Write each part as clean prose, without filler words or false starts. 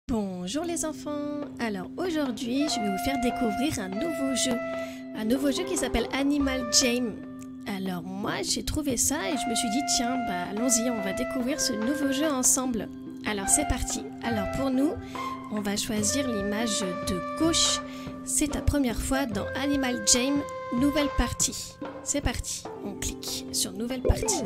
Bonjour les enfants. Alors aujourd'hui je vais vous faire découvrir un nouveau jeu. Un nouveau jeu qui s'appelle Animal Jam. Alors moi j'ai trouvé ça et je me suis dit tiens allons-y, on va découvrir ce nouveau jeu ensemble. Alors c'est parti. Alors pour nous on va choisir l'image de gauche. C'est ta première fois dans Animal Jam, nouvelle partie. C'est parti, on clique sur nouvelle partie.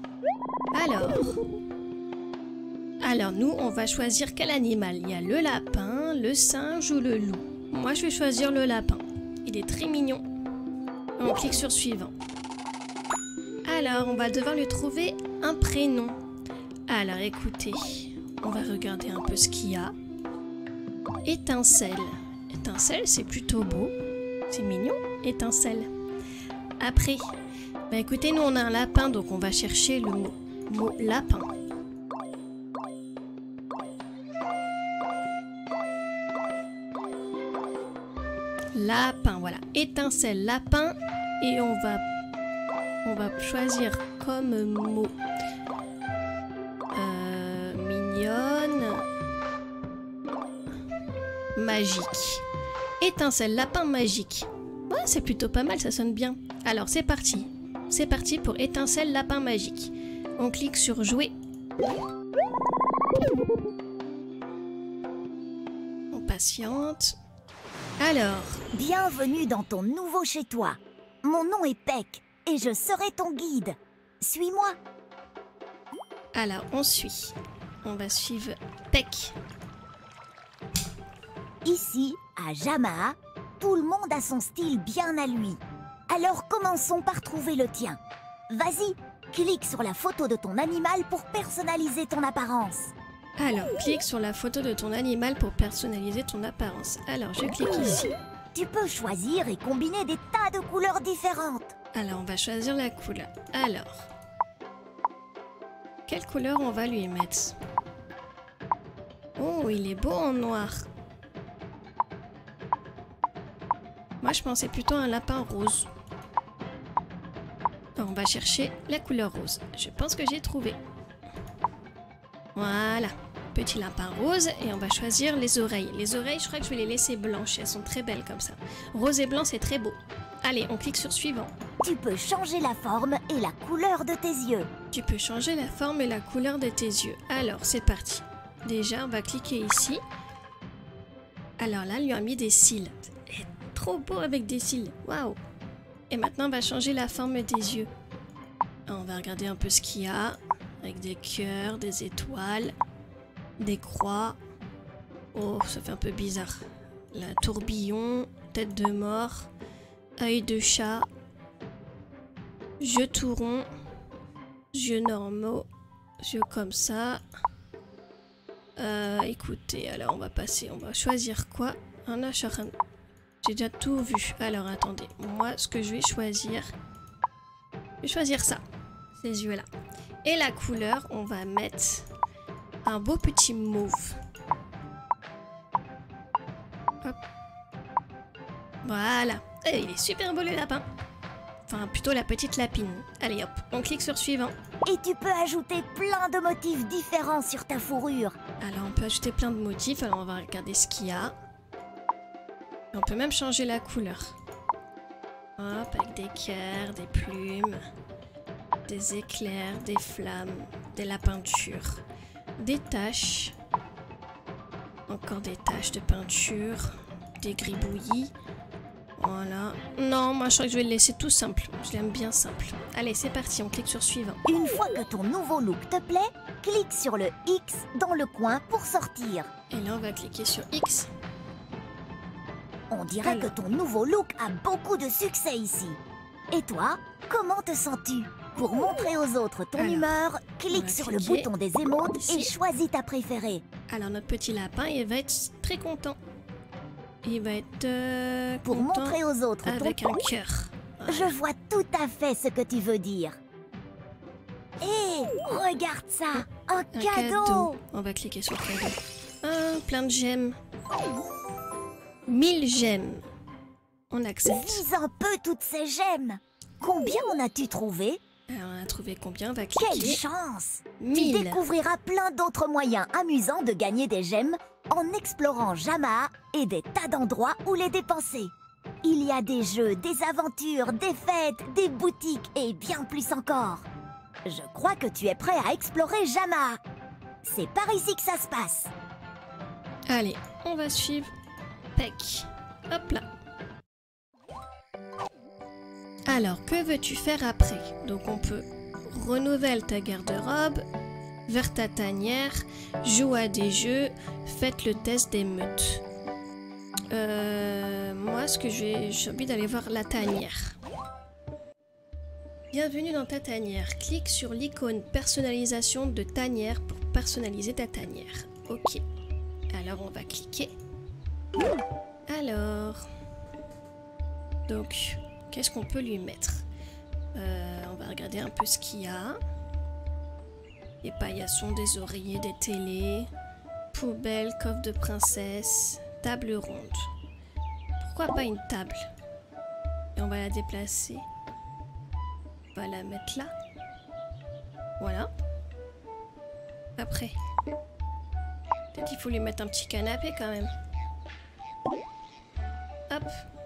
Alors nous, on va choisir quel animal. Il y a le lapin, le singe ou le loup. Moi, je vais choisir le lapin. Il est très mignon. On clique sur suivant. Alors, on va devoir lui trouver un prénom. Alors, écoutez, on va regarder un peu ce qu'il y a. Étincelle. Étincelle, c'est plutôt beau. C'est mignon, étincelle. Après, écoutez, nous, on a un lapin, donc on va chercher le mot lapin. Lapin, voilà, étincelle, lapin, et on va choisir comme mot mignonne, magique. Étincelle, lapin, magique. Ouais, c'est plutôt pas mal, ça sonne bien. Alors c'est parti. C'est parti pour étincelle, lapin, magique. On clique sur jouer. On patiente. Alors, bienvenue dans ton nouveau chez toi. Mon nom est Peck et je serai ton guide. Suis-moi. Alors, on suit. On va suivre Peck. Ici, à Jama'a, tout le monde a son style bien à lui. Alors commençons par trouver le tien. Vas-y, clique sur la photo de ton animal pour personnaliser ton apparence. Alors, clique sur la photo de ton animal pour personnaliser ton apparence. Alors, je clique ici. Tu peux choisir et combiner des tas de couleurs différentes. Alors, on va choisir la couleur. Alors, quelle couleur on va lui mettre? Oh, il est beau en noir. Moi, je pensais plutôt à un lapin rose. Alors, on va chercher la couleur rose. Je pense que j'ai trouvé. Voilà, petit lapin rose et on va choisir les oreilles. Les oreilles, je crois que je vais les laisser blanches, elles sont très belles comme ça. Rose et blanc, c'est très beau. Allez, on clique sur suivant. Tu peux changer la forme et la couleur de tes yeux. Tu peux changer la forme et la couleur de tes yeux. Alors, c'est parti. Déjà, on va cliquer ici. Alors là, il lui a mis des cils. C'est trop beau avec des cils. Waouh! Et maintenant, on va changer la forme des yeux. On va regarder un peu ce qu'il y a. Avec des cœurs, des étoiles, des croix. Oh, ça fait un peu bizarre. La tourbillon, tête de mort, œil de chat, yeux tout ronds, yeux normaux, yeux comme ça. Écoutez, alors on va passer, on va choisir quoi? Un achat. J'ai déjà tout vu. Alors attendez, moi ce que je vais choisir ça, ces yeux-là. Et la couleur, on va mettre un beau petit mauve. Hop. Voilà. Et il est super beau le lapin. Enfin, plutôt la petite lapine. Allez hop, on clique sur suivant. Et tu peux ajouter plein de motifs différents sur ta fourrure. Alors, on peut ajouter plein de motifs. Alors, on va regarder ce qu'il y a. Et on peut même changer la couleur. Hop, avec des cœurs, des plumes. Des éclairs, des flammes, de la peinture, des taches, encore des taches de peinture, des gribouillis. Voilà. Non, moi je crois que je vais le laisser tout simple. Je l'aime bien simple. Allez, c'est parti, on clique sur suivant. Une fois que ton nouveau look te plaît, clique sur le X dans le coin pour sortir. Et là, on va cliquer sur X. On dirait que ton nouveau look a beaucoup de succès ici. Et toi, comment te sens-tu? Pour montrer aux autres ton humeur, clique sur le bouton des émotes et choisis ta préférée. Alors notre petit lapin, il va être très content. Il va être pour content montrer aux autres avec un cœur. Voilà. Je vois tout à fait ce que tu veux dire. Hé, regarde ça, un cadeau. On va cliquer sur cadeau. Ah, plein de gemmes. 1000 gemmes. On accepte. Vise un peu toutes ces gemmes. Combien en as-tu trouvé? Alors, on a trouvé combien? On va cliquer. Quelle chance! Tu 1000. découvriras plein d'autres moyens amusants de gagner des gemmes en explorant Jamaa et des tas d'endroits où les dépenser. Il y a des jeux, des aventures, des fêtes, des boutiques et bien plus encore. Je crois que tu es prêt à explorer Jamaa. C'est par ici que ça se passe. Allez, on va suivre Peck. Hop là. Alors, que veux-tu faire après? Donc on peut renouvelle ta garde-robe, vers ta tanière, joue à des jeux, faites le test des meutes. Moi, j'ai envie d'aller voir la tanière. Bienvenue dans ta tanière. Clique sur l'icône personnalisation de tanière pour personnaliser ta tanière. Ok. Alors, on va cliquer. Alors... Donc, qu'est-ce qu'on peut lui mettre? On va regarder un peu ce qu'il y a. Des paillassons, des oreillers, des télés, poubelle, coffre de princesse, table ronde. Pourquoi pas une table? Et on va la déplacer. On va la mettre là. Voilà. Après. Peut-être qu'il faut lui mettre un petit canapé quand même. Hop.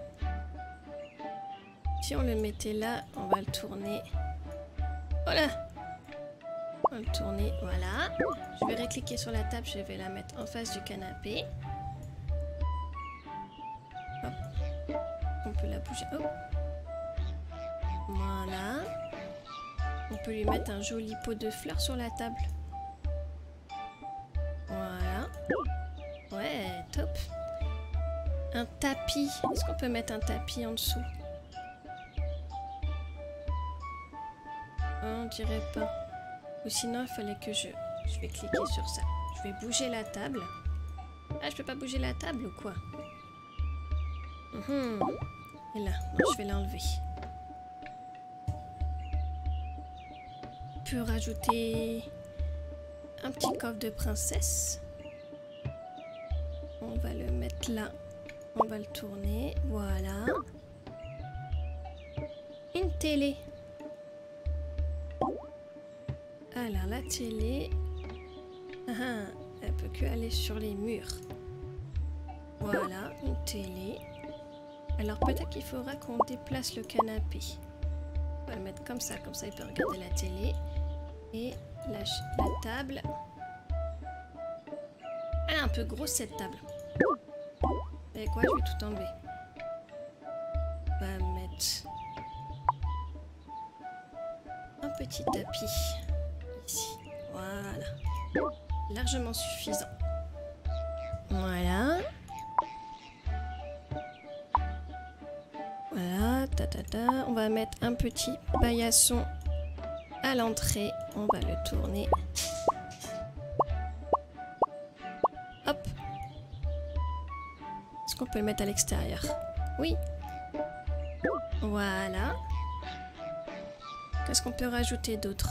Si on le mettait là, on va le tourner. Voilà. On va le tourner, voilà. Je vais cliquer sur la table, je vais la mettre en face du canapé. Hop. On peut la bouger. Hop. Voilà. On peut lui mettre un joli pot de fleurs sur la table. Voilà. Ouais, top. Un tapis. Est-ce qu'on peut mettre un tapis en dessous? On dirait pas. Ou sinon, il fallait que je vais cliquer sur ça. Je vais bouger la table. Ah, je peux pas bouger la table ou quoi? Et là, non, je vais l'enlever. On peut rajouter un petit coffre de princesse. On va le mettre là. On va le tourner. Voilà. Une télé. Alors la télé, elle peut que aller sur les murs. Voilà, une télé. Alors peut-être qu'il faudra qu'on déplace le canapé. On va le mettre comme ça il peut regarder la télé. Et la table. Elle est un peu grosse cette table. Vous savez quoi, je vais tout enlever. On va mettre un petit tapis. Ici. Voilà. Largement suffisant. Voilà. Voilà. On va mettre un petit paillasson à l'entrée. On va le tourner. Hop. Est-ce qu'on peut le mettre à l'extérieur? Oui. Voilà. Qu'est-ce qu'on peut rajouter d'autre?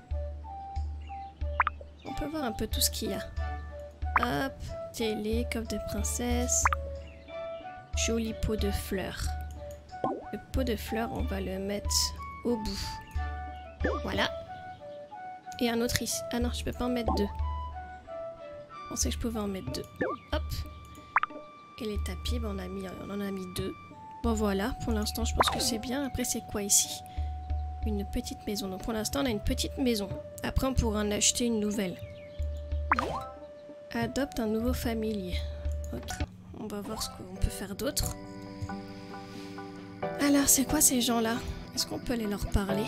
On peut voir un peu tout ce qu'il y a. Hop, télé, coffre de princesse. Joli pot de fleurs. Le pot de fleurs, on va le mettre au bout. Voilà. Et un autre ici. Ah non, je peux pas en mettre deux. Je pensais que je pouvais en mettre deux. Hop. Et les tapis, ben on en a mis deux. Bon voilà, pour l'instant je pense que c'est bien. Après c'est quoi ici? Une petite maison. Donc pour l'instant on a une petite maison. Après on pourra en acheter une nouvelle. Adopte un nouveau familier. Ok. On va voir ce qu'on peut faire d'autre. Alors c'est quoi ces gens-là? Est-ce qu'on peut aller leur parler?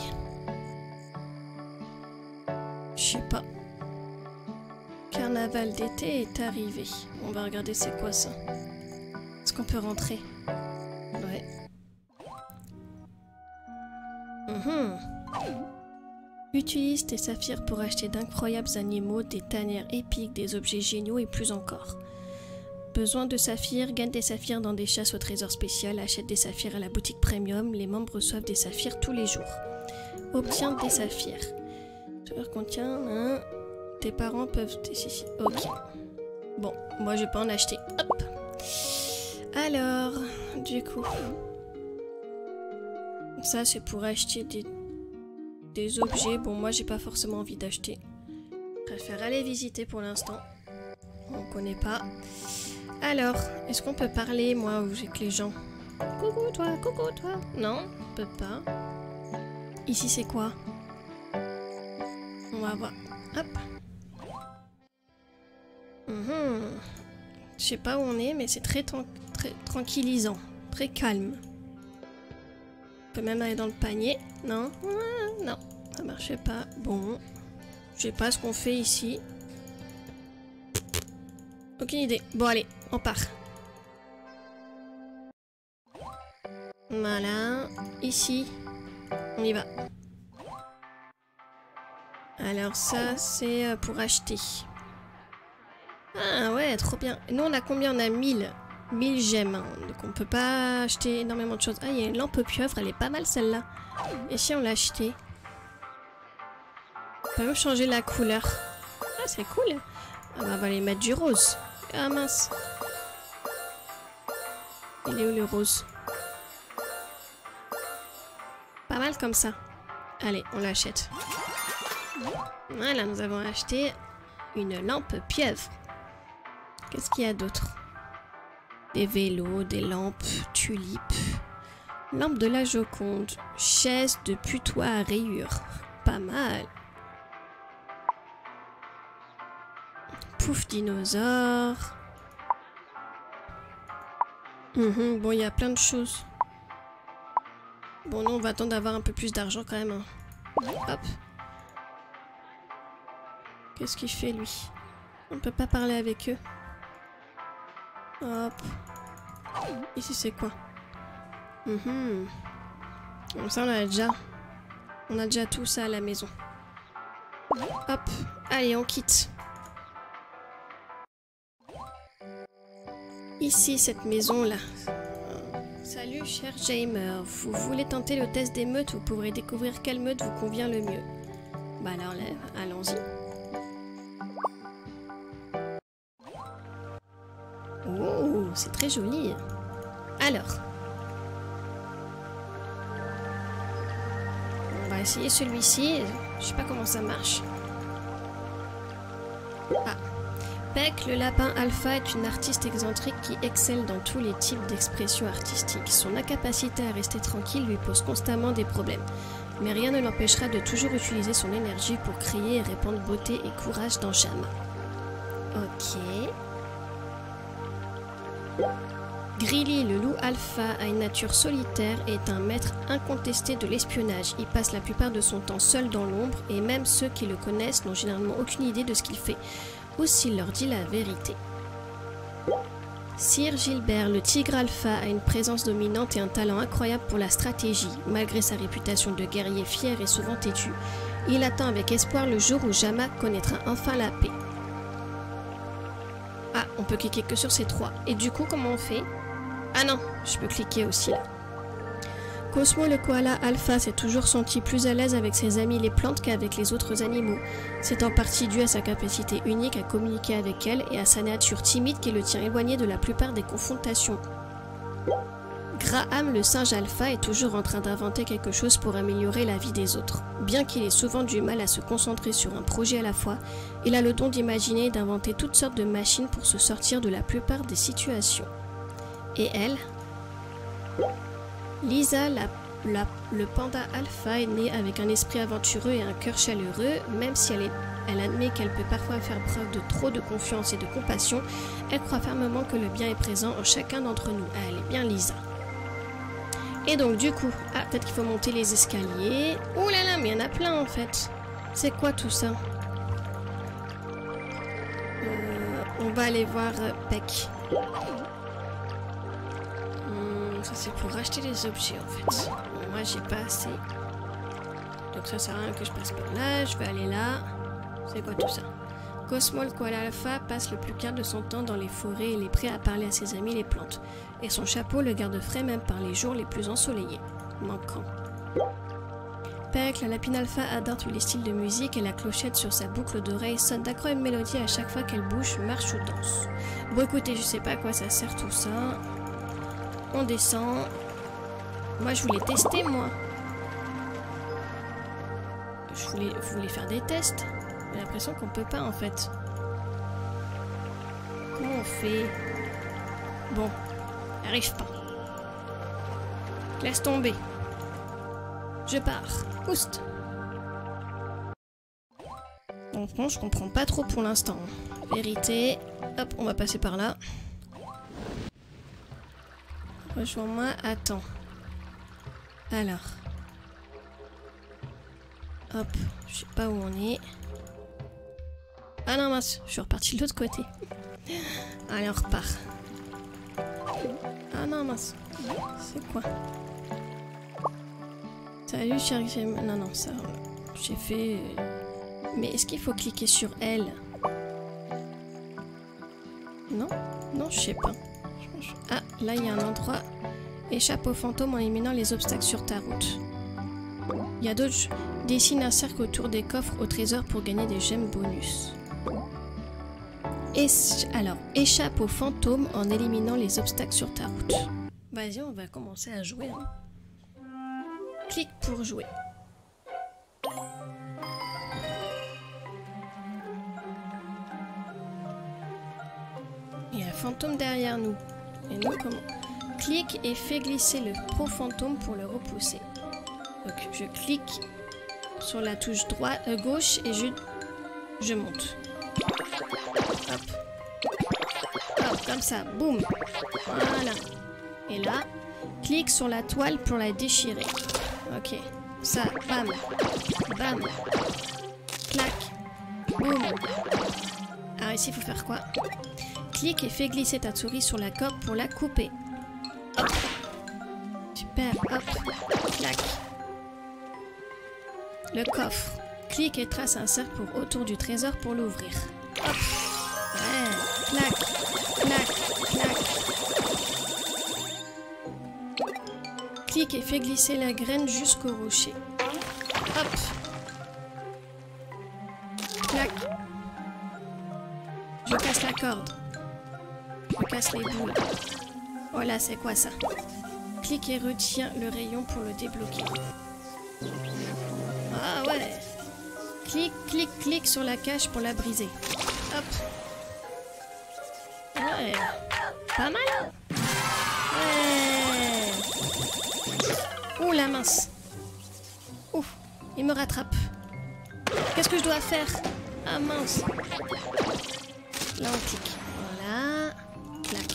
Je sais pas. Carnaval d'été est arrivé. On va regarder c'est quoi ça. Est-ce qu'on peut rentrer? Ouais. Utilise tes saphirs pour acheter d'incroyables animaux, des tanières épiques, des objets géniaux et plus encore. Besoin de saphirs? Gagne des saphirs dans des chasses au trésor spécial. Achète des saphirs à la boutique premium. Les membres reçoivent des saphirs tous les jours. Obtiens des saphirs. Ça contient... Tes parents peuvent... Ok. Bon, moi je vais pas en acheter. Hop. Alors, du coup... Ça c'est pour acheter des objets. Bon, moi j'ai pas forcément envie d'acheter. Je préfère aller visiter pour l'instant. On connaît pas. Alors, est-ce qu'on peut parler, moi, ou j'ai que les gens? Coucou toi, coucou toi. Non, on peut pas. Ici, c'est quoi? On va voir. Hop. Je sais pas où on est, mais c'est très tranquillisant. Très calme. On peut même aller dans le panier. Non, non, ça marchait pas. Bon. Je sais pas ce qu'on fait ici. Aucune idée. Bon, allez, on part. Voilà. Ici. On y va. Alors ça, c'est pour acheter. Ah ouais, trop bien. Nous, on a combien? On a 1000 gemmes. Hein. Donc on peut pas acheter énormément de choses. Ah, il y a une lampe pieuvre. Elle est pas mal, celle-là. Et si on l'a achetée? On peut même changer la couleur. Ah, c'est cool. Ah bah, on va aller mettre du rose. Ah mince. Il est où le rose? Pas mal comme ça. Allez, on l'achète. Voilà, nous avons acheté une lampe pieuvre. Qu'est-ce qu'il y a d'autre? Des vélos, des lampes, tulipes. Lampe de la Joconde. Chaise de putois à rayures. Pas mal. Pouf dinosaure. Bon, il y a plein de choses. Bon, nous, on va attendre d'avoir un peu plus d'argent quand même. Hein. Hop. Qu'est-ce qu'il fait, lui? On ne peut pas parler avec eux. Hop. Ici, c'est quoi? Comme ça, on a déjà tout ça à la maison. Hop. Allez, on quitte. Ici, cette maison-là. Salut, cher Jamer. Vous voulez tenter le test des meutes? Vous pourrez découvrir quelle meute vous convient le mieux. Bah alors, allons-y. Oh, c'est très joli. Alors. On va essayer celui-ci. Je sais pas comment ça marche. Ah. Peck, le lapin alpha, est une artiste excentrique qui excelle dans tous les types d'expressions artistiques. Son incapacité à rester tranquille lui pose constamment des problèmes. Mais rien ne l'empêchera de toujours utiliser son énergie pour créer et répandre beauté et courage dans Shama. Ok. Grilly, le loup alpha, a une nature solitaire et est un maître incontesté de l'espionnage. Il passe la plupart de son temps seul dans l'ombre et même ceux qui le connaissent n'ont généralement aucune idée de ce qu'il fait ou s'il leur dit la vérité. Sir Gilbert, le tigre alpha, a une présence dominante et un talent incroyable pour la stratégie. Malgré sa réputation de guerrier fier et souvent têtu, il attend avec espoir le jour où Jama connaîtra enfin la paix. Ah, on peut cliquer que sur ces trois. Et du coup, comment on fait? Ah non, je peux cliquer aussi là. Cosmo le koala alpha s'est toujours senti plus à l'aise avec ses amis les plantes qu'avec les autres animaux. C'est en partie dû à sa capacité unique à communiquer avec elles et à sa nature timide qui le tient éloigné de la plupart des confrontations. Graham le singe alpha est toujours en train d'inventer quelque chose pour améliorer la vie des autres. Bien qu'il ait souvent du mal à se concentrer sur un projet à la fois, il a le don d'imaginer et d'inventer toutes sortes de machines pour se sortir de la plupart des situations. Et elle? Lisa, le panda alpha, est née avec un esprit aventureux et un cœur chaleureux. Même si elle admet qu'elle peut parfois faire preuve de trop de confiance et de compassion, elle croit fermement que le bien est présent en chacun d'entre nous. Elle est bien Lisa. Et donc du coup, peut-être qu'il faut monter les escaliers. Ouh là là, mais il y en a plein en fait. C'est quoi tout ça? On va aller voir Peck. Ça c'est pour acheter les objets en fait. Bon, moi j'ai pas assez. Donc ça sert à rien que je passe par là. Je vais aller là. C'est quoi tout ça? Cosmo le koala alpha passe le plus clair de son temps dans les forêts et il est prêt à parler à ses amis les plantes. Et son chapeau le garde frais même par les jours les plus ensoleillés. Manquant. Peck, la lapine alpha, adore tous les styles de musique et la clochette sur sa boucle d'oreille sonne d'incroyables mélodies à chaque fois qu'elle bouge, marche ou danse. Bon écoutez, je sais pas à quoi ça sert tout ça. On descend. Moi je voulais tester moi. Vous voulez faire des tests? J'ai l'impression qu'on peut pas en fait. Comment on fait? Bon, j'arrive pas. Laisse tomber. Je pars. Oust. Bon, franchement, je comprends pas trop pour l'instant. Vérité. Hop, on va passer par là. Rejoins-moi. Attends. Alors. Hop, je sais pas où on est. Ah non, mince, je suis reparti de l'autre côté. Allez, on repart. Ah non, mince. C'est quoi? Salut, chérie. Non, non, ça... J'ai fait... Mais est-ce qu'il faut cliquer sur elle? Non? Non, je sais pas. Ah, là, il y a un endroit. Échappe aux fantômes en éliminant les obstacles sur ta route. Il y a d'autres... Dessine un cercle autour des coffres au trésor pour gagner des gemmes bonus. Alors, échappe aux fantômes en éliminant les obstacles sur ta route. Vas-y, on va commencer à jouer. Hein. Clique pour jouer. Il y a un fantôme derrière nous. Et nous, comment? Clique et fais glisser le pro fantôme pour le repousser. Donc, je clique sur la touche droite, gauche et je monte. Hop. Hop, comme ça. Boum. Voilà. Et là, clique sur la toile pour la déchirer. Ok. Ça, bam. Bam. Clac. Boum. Alors ici, il faut faire quoi? Clique et fais glisser ta souris sur la corde pour la couper. Hop. Super. Hop. Clac. Le coffre. Clique et trace un cercle autour du trésor pour l'ouvrir. Hop. Ouais. Clac. Clac. Clac. Clique et fais glisser la graine jusqu'au rocher. Hop. Clac. Je casse la corde. Je casse les boules. Oh là, c'est quoi ça? Clique et retiens le rayon pour le débloquer. Ah ouais. Clique, clique, clique sur la cage pour la briser. Hop. Ouais. Pas mal. Ouais. Ouh la mince. Ouh, il me rattrape. Qu'est-ce que je dois faire? Ah mince. Là on clique. Voilà. Clac.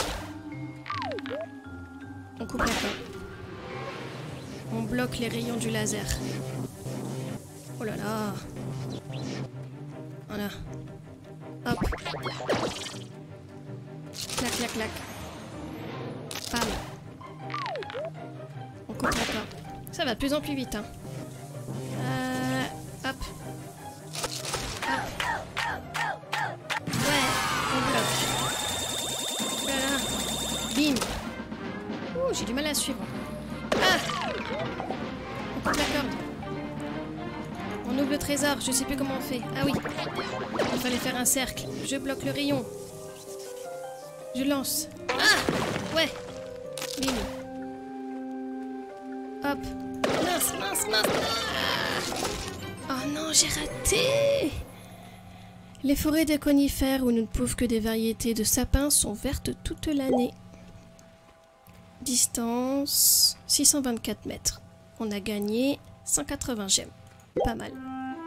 On coupe la corde. On bloque les rayons du laser. Oh là là. Voilà. Hop. Clac, clac, clac. Bam. On coupe la corde. Ça va de plus en plus vite, hein. Hop. Hop. Ouais, on bloque. Voilà. Bim. Ouh, j'ai du mal à suivre. Ah. On coupe la corde. On ouvre le trésor, je sais plus comment on fait. Ah oui, il fallait faire un cercle. Je bloque le rayon. Je lance. Ah. Ouais. Bim. Hop. Mince, mince, mince. Ah. Oh non, j'ai raté. Les forêts de conifères où nous ne pouvons que des variétés de sapins sont vertes toute l'année. Distance 624 mètres. On a gagné 180 gemmes. Pas mal.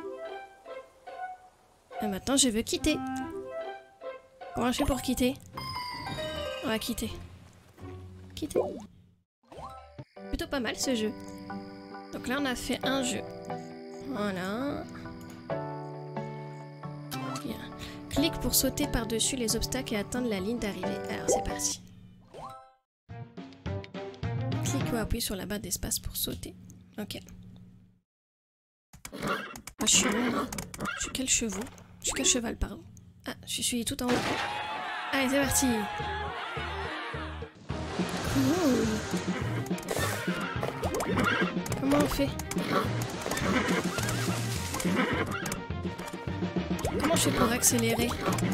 Et maintenant, je veux quitter. Comment je fais pour quitter? On va quitter. Quitter. Plutôt pas mal ce jeu. Donc là, on a fait un jeu. Voilà. Bien. Clique pour sauter par-dessus les obstacles et atteindre la ligne d'arrivée. Alors, c'est parti. Clique ou appuie sur la barre d'espace pour sauter. Ok. Ah, je suis où là? Je suis quel chevaux? Je suis quel cheval, pardon. Ah, je suis tout en haut. Allez, c'est parti. Cool. Comment on fait? Comment je fais pour accélérer?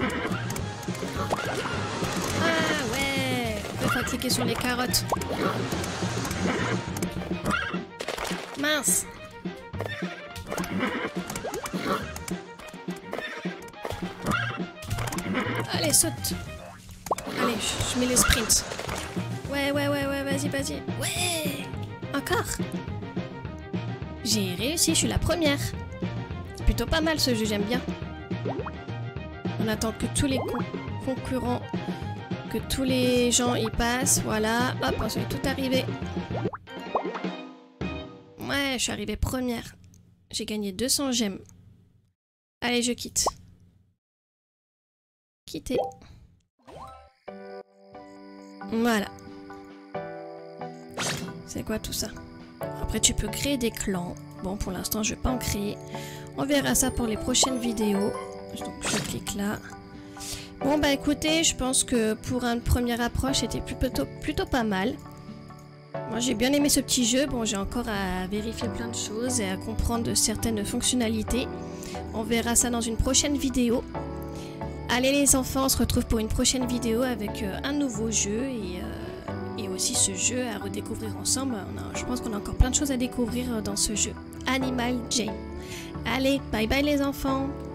Ah ouais. Il faut cliquer sur les carottes. Allez, saute. Allez, je mets le sprint. Ouais, vas-y. Ouais. Encore. J'ai réussi, je suis la première. C'est plutôt pas mal ce jeu, j'aime bien. On attend que tous les concurrents, que tous les gens y passent. Voilà, hop, on est tout arrivé. Ouais, je suis arrivée première. J'ai gagné 200 gemmes. Allez, je quitte. Quitter. Voilà. C'est quoi tout ça? Après, tu peux créer des clans. Bon, pour l'instant, je vais pas en créer. On verra ça pour les prochaines vidéos. Donc, je clique là. Bon, bah écoutez, je pense que pour une première approche, c'était plutôt pas mal. Moi, j'ai bien aimé ce petit jeu. Bon, j'ai encore à vérifier plein de choses et à comprendre de certaines fonctionnalités. On verra ça dans une prochaine vidéo. Allez les enfants, on se retrouve pour une prochaine vidéo avec un nouveau jeu et aussi ce jeu à redécouvrir ensemble. Je pense qu'on a encore plein de choses à découvrir dans ce jeu. Animal Jam. Allez, bye bye les enfants!